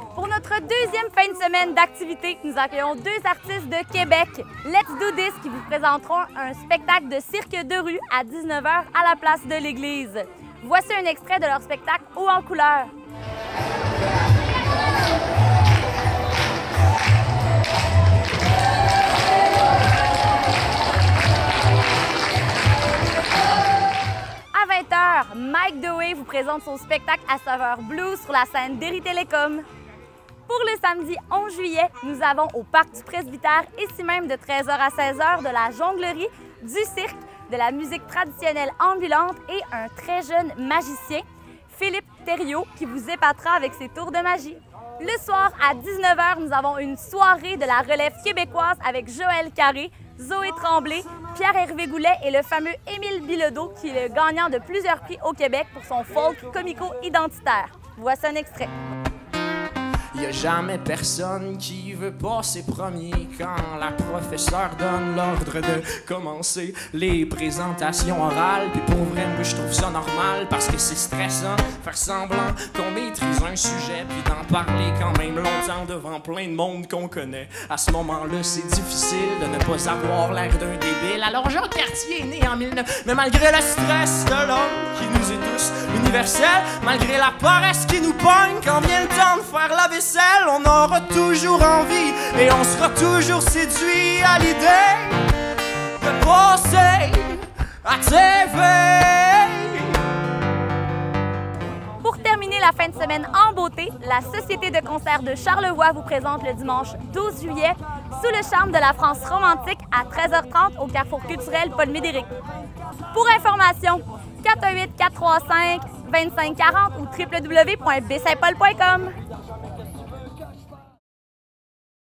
Pour notre deuxième fin de semaine d'activité, nous accueillons deux artistes de Québec, Let's Do This, qui vous présenteront un spectacle de cirque de rue à 19h à la place de l'église. Voici un extrait de leur spectacle Haut en couleur. À 20h, Mike Dewey vous présente son spectacle à saveur blues sur la scène d'Éry Télécom. Pour le samedi 11 juillet, nous avons au Parc du Presbytère, ici même de 13h à 16h, de la jonglerie, du cirque, de la musique traditionnelle ambulante et un très jeune magicien, Philippe Thériault, qui vous épatera avec ses tours de magie. Le soir, à 19h, nous avons une soirée de la relève québécoise avec Joël Carré, Zoé Tremblay, Pierre-Hervé Goulet et le fameux Émile Bilodeau, qui est le gagnant de plusieurs prix au Québec pour son folk comico-identitaire. Voici un extrait. Y a jamais personne qui veut passer premier quand la professeure donne l'ordre de commencer les présentations orales. Puis pour vrai, moi je trouve ça normal parce que c'est stressant faire semblant qu'on maîtrise un sujet puis d'en parler quand même longtemps devant plein de monde qu'on connaît. À ce moment-là, c'est difficile de ne pas avoir l'air d'un débile. Alors Jacques Cartier est né en 1900, mais malgré le stress de l'homme qui nous est tous universel, malgré la paresse qui nous pogne quand vient le temps de faire la vaisselle, on aura toujours envie et on sera toujours séduit à l'idée de passer à TV. Pour terminer la fin de semaine en beauté, la Société de concert de Charlevoix vous présente le dimanche 12 juillet Sous le charme de la France romantique à 13h30 au Carrefour culturel Paul Médéric. Pour information, 418-435-2540 ou www.bsaintpaul.com.